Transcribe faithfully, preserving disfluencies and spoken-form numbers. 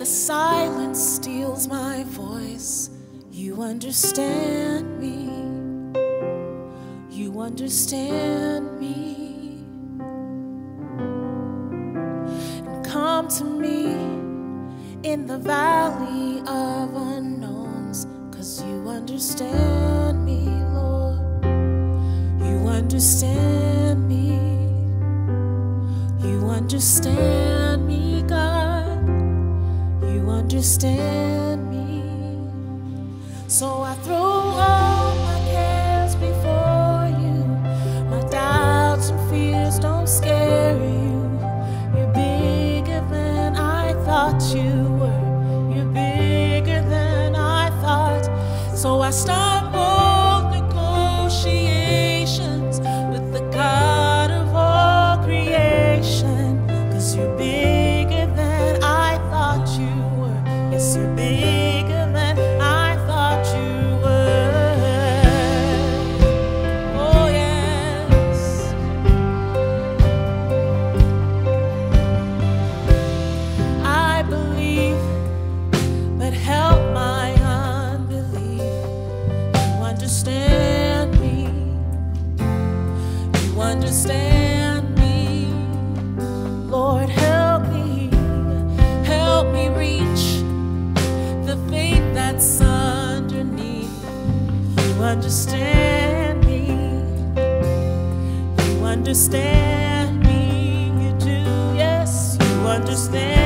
silence steals my voice, you understand me. You understand me. And come to me in the valley of unknowns, 'cause you understand me, Lord. You understand me. You understand me, God. You understand me. So I throw all my cares before you. My doubts and fears don't scare you. You're bigger than I thought you were. You're bigger than I thought. So I start bold negotiations with the God of all creation. 'Cause you're bigger than I thought you were. Yes, you're bigger than I thought you were. Oh yes. I believe, but help my unbelief. You understand me. You understand me. Lord, help me. Help me reach the faith that's underneath. You understand me. You understand me. You do, yes, you understand.